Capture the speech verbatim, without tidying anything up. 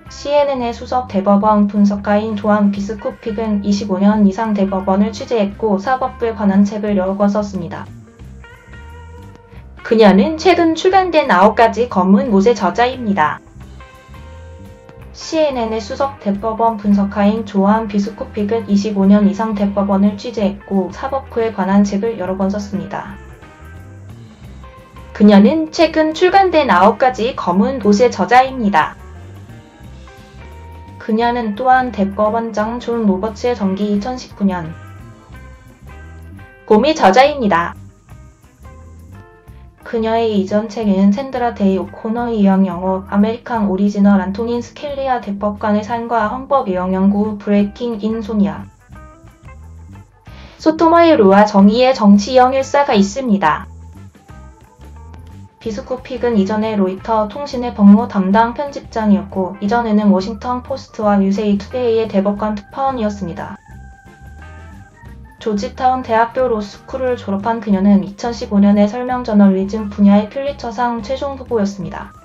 씨엔엔의 수석 대법원 분석가인 조한 비스쿠픽은 이십오 년 이상 대법원을 취재했고 사법부에 관한 책을 여러 권 썼습니다. 그녀는 최근 출간된 아홉 가지 검은 못의 저자입니다. 씨엔엔의 수석 대법원 분석가인 조한 비스쿠픽은 이십오 년 이상 대법원을 취재했고 사법부에 관한 책을 여러 권 썼습니다. 그녀는 최근 출간된 아홉 가지 검은 못의 저자입니다. 그녀는 또한 대법원장 존 로버츠의 정기 이천십구 년 곰의 저자입니다. 그녀의 이전 책에는 샌드라 데이 오코너의 이황영어, 아메리칸 오리지널 안토닌 스켈리아 대법관의 삶과 헌법 이황연구, 브레이킹 인 소니아, 소토마요로와 정의의 정치형 일사가 있습니다. 비스쿠픽은 이전에 로이터 통신의 법무 담당 편집장이었고 이전에는 워싱턴 포스트와 유세이 투데이의 대법관 특파원이었습니다. 조지타운 대학교 로스쿨을 졸업한 그녀는 이천십오 년에 설명 저널리즘 분야의 퓰리처상 최종 후보였습니다.